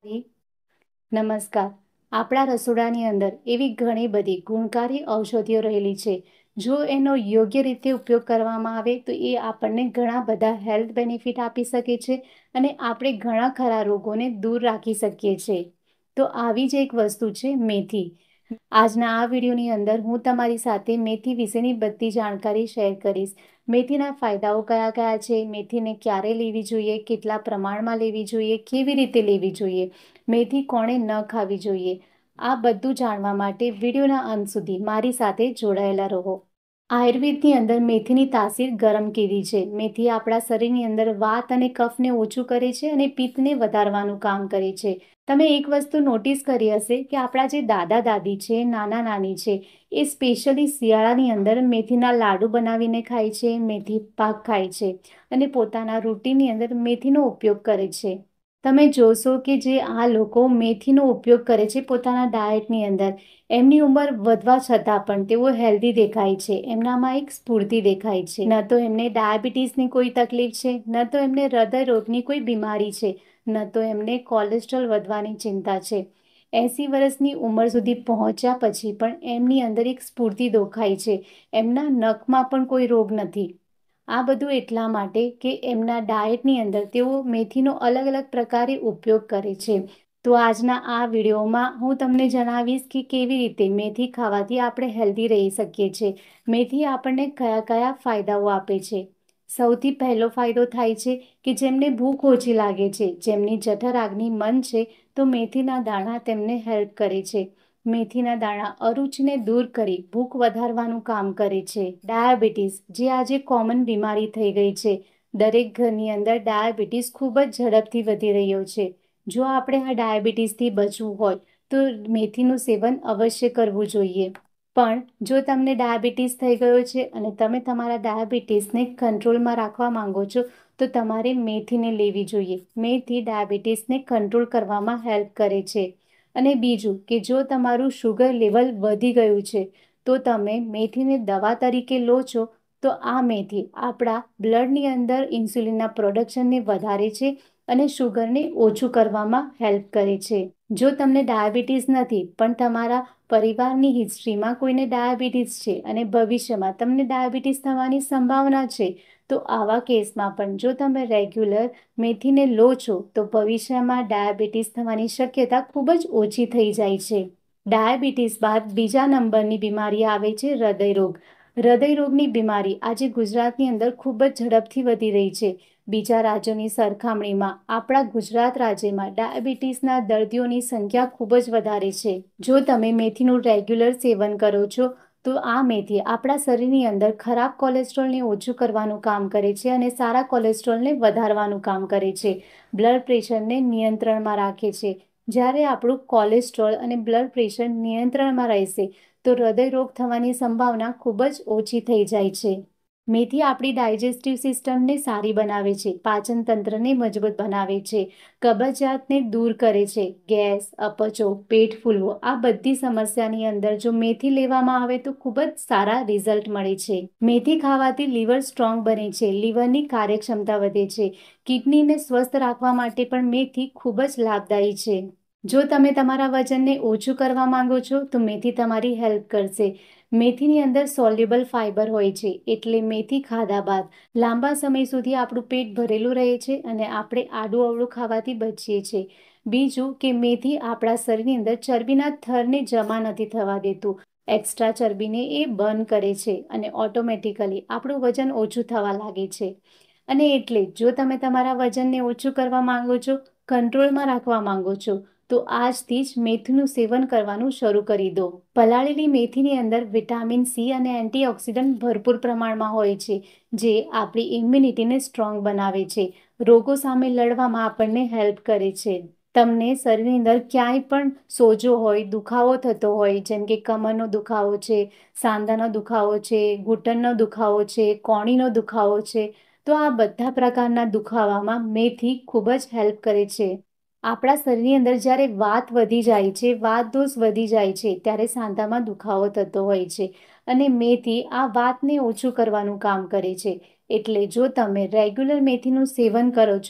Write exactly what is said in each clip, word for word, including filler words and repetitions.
નમસ્કાર. આપણા રસોડાની અંદર એવી ઘણી બધી ગુણકારી ઔષધિઓ રહેલી છે. જો એનો યોગ્ય રીતે ઉપયોગ કરવામાં આવે તો એ આપણને ઘણા બધા હેલ્થ બેનિફિટ આપી શકે છે અને આપણે ઘણા ખરા રોગોને દૂર રાખી શકીએ છીએ. તો આવી જ એક વસ્તુ છે મેથી. આજના આ વિડીયોની અંદર હું તમારી સાથે મેથી વિશેની બધી જાણકારી શેર કરીશ. મેથીના ફાયદાઓ કયા કયા છે, મેથીને ક્યારે લેવી જોઈએ, કેટલા પ્રમાણમાં લેવી જોઈએ, કેવી રીતે લેવી જોઈએ, મેથી કોણે ન ખાવી જોઈએ, આ બધું જાણવા માટે વિડીયોના અંત સુધી મારી સાથે જોડાયેલા રહો. આયુર્વેદની અંદર મેથીની તાસીર ગરમ કેવી છે. મેથી આપણા શરીરની અંદર વાત અને કફને ઓછું કરે છે અને પિત્તને વધારવાનું કામ કરે છે. તમે એક વસ્તુ નોટિસ કરી હશે કે આપણા જે દાદા દાદી છે, નાના નાની છે, એ સ્પેશિયલી શિયાળાની અંદર મેથીના લાડુ બનાવીને ખાય છે, મેથી પાક ખાય છે અને પોતાના રૂટીનની અંદર મેથીનો ઉપયોગ કરે છે. તમે જોશો કે જે આ લોકો મેથીનો ઉપયોગ કરે છે પોતાના ડાયટની અંદર, એમની ઉંમર વધવા છતાં પણ તેઓ હેલ્ધી દેખાય છે. એમનામાં એક સ્ફૂર્તિ દેખાય છે. ન તો એમને ડાયાબિટીસની કોઈ તકલીફ છે, ન તો એમને હૃદય રોગની કોઈ બીમારી છે, ન તો એમને કોલેસ્ટ્રોલ વધવાની ચિંતા છે. એંસી વર્ષની ઉંમર સુધી પહોંચ્યા પછી પણ એમની અંદર એક સ્ફૂર્તિ દેખાય છે. એમના નખમાં પણ કોઈ રોગ નથી. આ બધું એટલા માટે કે એમના ડાયટની અંદર તેઓ મેથીનો અલગ અલગ પ્રકારે ઉપયોગ કરે છે. તો આજના આ વિડીયોમાં હું તમને જણાવીશ કે કેવી રીતે મેથી ખાવાથી આપણે હેલ્ધી રહી શકીએ છીએ. મેથી આપણને કયા કયા ફાયદાઓ આપે છે. સૌથી પહેલો ફાયદો થાય છે કે જેમને ભૂખ ઓછી લાગે છે, જેમની જઠર આગની મન છે, તો મેથીના દાણા તેમને હેલ્પ કરે છે. મેથીના દાણા અરુચિને દૂર કરી ભૂખ વધારવાનું કામ કરે છે. ડાયાબિટીસ, જે આજે કોમન બીમારી થઈ ગઈ છે, દરેક ઘરની અંદર ડાયાબિટીસ ખૂબ જ ઝડપથી વધી રહ્યો છે. જો આપણે આ ડાયાબિટીસથી બચવું હોય તો મેથીનું સેવન અવશ્ય કરવું જોઈએ. પણ જો તમને ડાયાબિટીસ થઈ ગયો છે અને તમે તમારા ડાયાબિટીસને કંટ્રોલમાં રાખવા માંગો છો તો તમારે મેથીને લેવી જોઈએ. મેથી ડાયાબિટીસને કંટ્રોલ કરવામાં હેલ્પ કરે છે. અને બીજું કે જો તમારું શુગર લેવલ વધી ગયું છે તો તમે મેથીને દવા તરીકે લો છો તો આ મેથી આપણા બ્લડની અંદર ઇન્સ્યુલિનના પ્રોડક્શનને વધારે છે અને શુગરને ઓછું કરવામાં હેલ્પ કરે છે. જો તમને ડાયાબિટીસ નથી પણ તમારા પરિવારની હિસ્ટ્રીમાં કોઈને ડાયાબિટીસ છે અને ભવિષ્યમાં તમને ડાયાબિટીસ થવાની સંભાવના છે તો આવા કેસમાં પણ જો તમે રેગ્યુલર મેથીને લો છો તો ભવિષ્યમાં ડાયાબિટીસ થવાની શક્યતા ખૂબ જ ઓછી થઈ જાય છે. ડાયાબિટીસ બાદ બીજા નંબરની બીમારી આવે છે હૃદયરોગ. હૃદયરોગની બીમારી આજે ગુજરાતની અંદર ખૂબ જ ઝડપથી વધી રહી છે. બીજા રાજ્યોની સરખામણીમાં આપણા ગુજરાત રાજ્યમાં ડાયાબિટીસના દર્દીઓની સંખ્યા ખૂબ જ વધારે છે. જો તમે મેથીનું રેગ્યુલર સેવન કરો છો તો આ મેથી આપણા શરીરની અંદર ખરાબ કોલેસ્ટ્રોલને ઓછું કરવાનું કામ કરે છે અને સારા કોલેસ્ટ્રોલને વધારવાનું કામ કરે છે. બ્લડ પ્રેશરને નિયંત્રણમાં રાખે છે. જ્યારે આપણું કોલેસ્ટ્રોલ અને બ્લડ પ્રેશર નિયંત્રણમાં રહેશે તો હૃદયરોગ થવાની સંભાવના ખૂબ જ ઓછી થઈ જાય છે. મેથી આપણી ડાયજેસ્ટિવ સિસ્ટમને સારી બનાવે છે, પાચન તંત્રને મજબૂત બનાવે છે, કબજિયાતને દૂર કરે છે, ગેસ, અપચો, પેટ ફૂલવો આ બધી સમસ્યાની અંદર જો મેથી લેવામાં આવે તો ખૂબ જ સારા રિઝલ્ટ મળે છે. મેથી ખાવાથી લીવર સ્ટ્રોંગ બને છે, લીવરની કાર્યક્ષમતા વધે છે. કિડનીને સ્વસ્થ રાખવા માટે પણ મેથી ખૂબ જ લાભદાયી છે. જો તમે તમારા વજનને ઓછું કરવા માંગો છો તો મેથી તમારી હેલ્પ કરશે. મેથીની અંદર સોલ્યુબલ ફાઇબર હોય છે એટલે મેથી ખાધા બાદ લાંબા સમય સુધી આપણું પેટ ભરેલું રહે છે અને આપણે આડું અવળું ખાવાથી બચીએ છીએ. બીજું કે મેથી આપણા શરીરની અંદર ચરબીના થરને જમા નથી થવા દેતું. એક્સ્ટ્રા ચરબીને એ બર્ન કરે છે અને ઓટોમેટિકલી આપણું વજન ઓછું થવા લાગે છે. અને એટલે જો તમે તમારા વજનને ઓછું કરવા માંગો છો, કંટ્રોલમાં રાખવા માંગો છો તો આજથી જ મેથીનું સેવન કરવાનું શરૂ કરી દો. પલાળેલી મેથીની અંદર વિટામિન સી અને એન્ટીઓક્સિડન્ટ ભરપૂર પ્રમાણમાં હોય છે જે આપણી ઇમ્યુનિટીને સ્ટ્રોંગ બનાવે છે, રોગો સામે લડવામાં આપણને હેલ્પ કરે છે. તમને શરીરની અંદર ક્યાંય પણ સોજો હોય, દુખાવો થતો હોય, જેમ કે કમરનો દુખાવો છે, સાંધાનો દુખાવો છે, ઘૂંટણનો દુખાવો છે, કોણીનો દુખાવો છે, તો આ બધા પ્રકારના દુખાવામાં મેથી ખૂબ જ હેલ્પ કરે છે. આપણા શરીરની અંદર જ્યારે વાત વધી જાય છે, વાત દોષ વધી જાય છે ત્યારે સાંધામાં દુખાવો થતો હોય છે અને મેથી આ વાતને ઓછું કરવાનું કામ કરે છે. એટલે જો તમે રેગ્યુલર મેથીનું સેવન કરો છો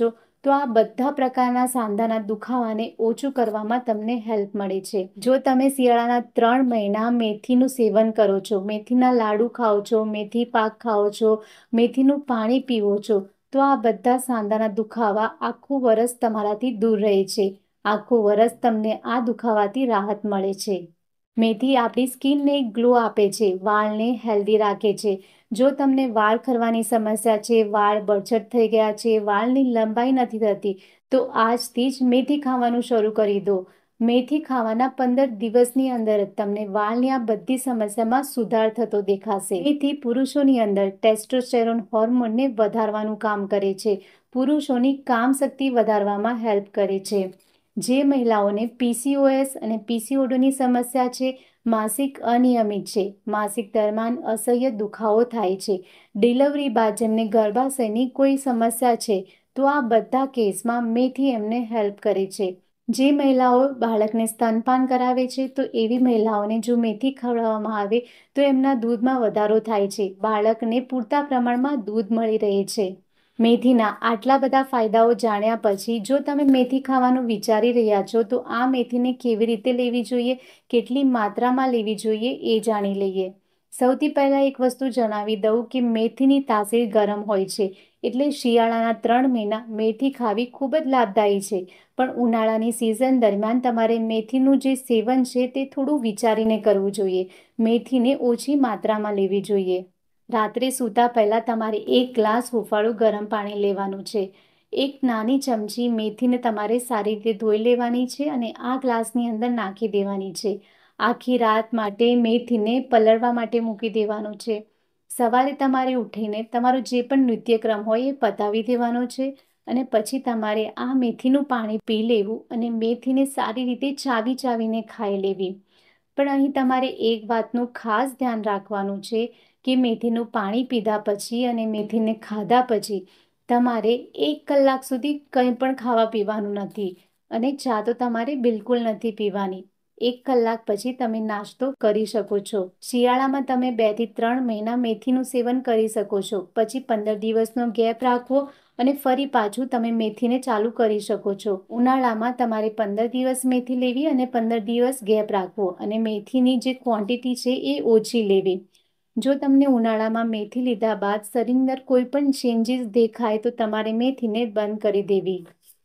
તો આ બધા પ્રકારના સાંધાના દુખાવાને ઓછું કરવામાં તમને હેલ્પ મળે છે. જો તમે શિયાળાના ત્રણ મહિના મેથીનું સેવન કરો છો, મેથીના લાડુ ખાઓ છો, મેથી પાક ખાઓ છો, મેથીનું પાણી પીવો છો, તો આ બધા સાંધાના દુખાવા આખું વરસ તમારાથી દૂર રહે છે. આખું વરસ તમને આ દુખાવાથી રાહત મળે છે. મેથી આપણી સ્કિનને ગ્લો આપે છે, વાળને હેલ્ધી રાખે છે. જો તમને વાળ ખરવાની સમસ્યા છે, વાળ બરછટ થઈ ગયા છે, વાળની લંબાઈ નથી થતી, તો આજથી જ મેથી ખાવાનું શરૂ કરી દો. મેથી ખાવાના પંદર દિવસની અંદર જ તમને વાળની આ બધી સમસ્યામાં સુધાર થતો દેખાશે. મેથી પુરુષોની અંદર ટેસ્ટોસ્ટેરોન હોર્મોનને વધારવાનું કામ કરે છે. પુરુષોની કામ શક્તિ વધારવામાં હેલ્પ કરે છે. જે મહિલાઓને પીસીઓએસ અને પીસીઓડીની સમસ્યા છે, માસિક અનિયમિત છે, માસિક દરમિયાન અસહ્ય દુખાવો થાય છે, ડિલિવરી બાદ જેમને ગર્ભાશયની કોઈ સમસ્યા છે, તો આ બધા કેસમાં મેથી એમને હેલ્પ કરે છે. જે મહિલાઓ બાળકને સ્તનપાન કરાવે છે, તો એવી મહિલાઓને જો મેથી ખવડાવવામાં આવે તો એમના દૂધમાં વધારો થાય છે. બાળકને પૂરતા પ્રમાણમાં દૂધ મળી રહે છે. મેથીના આટલા બધા ફાયદાઓ જાણ્યા પછી જો તમે મેથી ખાવાનું વિચારી રહ્યા છો, તો આ મેથીને કેવી રીતે લેવી જોઈએ, કેટલી માત્રામાં લેવી જોઈએ એ જાણી લઈએ. સૌથી પહેલાં એક વસ્તુ જણાવી દઉં કે મેથીની તાસીર ગરમ હોય છે, એટલે શિયાળાના ત્રણ મહિના મેથી ખાવી ખૂબ જ લાભદાયી છે. પણ ઉનાળાની સિઝન દરમિયાન તમારે મેથીનું જે સેવન છે તે થોડું વિચારીને કરવું જોઈએ. મેથીને ઓછી માત્રામાં લેવી જોઈએ. રાત્રે સૂતા પહેલાં તમારે એક ગ્લાસ હૂંફાળું ગરમ પાણી લેવાનું છે. એક નાની ચમચી મેથીને તમારે સારી રીતે ધોઈ લેવાની છે અને આ ગ્લાસની અંદર નાખી દેવાની છે. આખી રાત માટે મેથીને પલળવા માટે મૂકી દેવાનું છે. સવારે તમારે ઉઠીને તમારો જે પણ નિત્યક્રમ હોય એ પતાવી દેવાનો છે અને પછી તમારે આ મેથીનું પાણી પી લેવું અને મેથીને સારી રીતે ચાવી ચાવીને ખાઈ લેવી. પણ અહીં તમારે એક વાતનું ખાસ ધ્યાન રાખવાનું છે કે મેથીનું પાણી પીધા પછી અને મેથીને ખાધા પછી તમારે એક કલાક સુધી કંઈ પણ ખાવા પીવાનું નથી અને ચા તો તમારે બિલકુલ નથી પીવાની. એક કલાક પછી તમે નાસ્તો કરી શકો છો. શિયાળામાં તમે બે થી ત્રણ મહિના મેથીનું સેવન કરી શકો છો. પછી પંદર દિવસનો ગેપ રાખવો અને ફરી પાછું તમે મેથીને ચાલુ કરી શકો છો. ઉનાળામાં તમારે પંદર દિવસ મેથી લેવી અને પંદર દિવસ ગેપ રાખવો અને મેથીની જે ક્વોન્ટિટી છે એ ઓછી લેવી. જો તમને ઉનાળામાં મેથી લીધા બાદ શરીરની અંદર કોઈ પણ ચેન્જીસ દેખાય તો તમારે મેથીને બંધ કરી દેવી.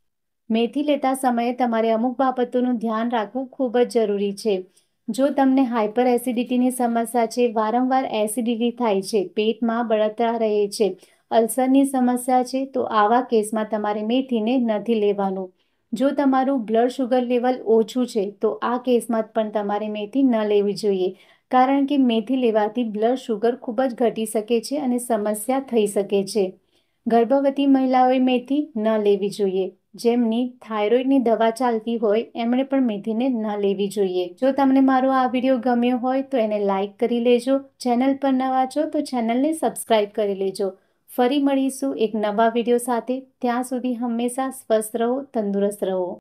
મેથી લેતા સમયે તમારે અમુક બાબતોનું ધ્યાન રાખવું ખૂબ જ જરૂરી છે. જો તમને હાઇપર એસિડિટીની સમસ્યા છે, વારંવાર એસિડિટી થાય છે, પેટમાં બળતરા રહે છે, અલ્સરની સમસ્યા છે, તો આવા કેસમાં તમારે મેથીને નથી લેવાનું. જો તમારું બ્લડ શુગર લેવલ ઓછું છે, તો આ કેસમાં પણ તમારે મેથી ન લેવી જોઈએ. કારણ કે મેથી લેવાથી બ્લડ શુગર ખૂબ જ ઘટી શકે છે અને સમસ્યા થઈ શકે છે. ગર્ભવતી મહિલાઓએ મેથી ન લેવી જોઈએ. જેમની થાઇરોઇડની દવા ચાલતી હોય એમણે પણ મેથીને ન લેવી જોઈએ. જો તમને મારો આ વિડીયો ગમ્યો હોય તો એને લાઇક કરી લેજો. ચેનલ પર નવા છો તો ચેનલને સબસ્ક્રાઇબ કરી લેજો. ફરી મળીશું એક નવા વિડીયો સાથે. ત્યાં સુધી હંમેશા સ્વસ્થ રહો, તંદુરસ્ત રહો.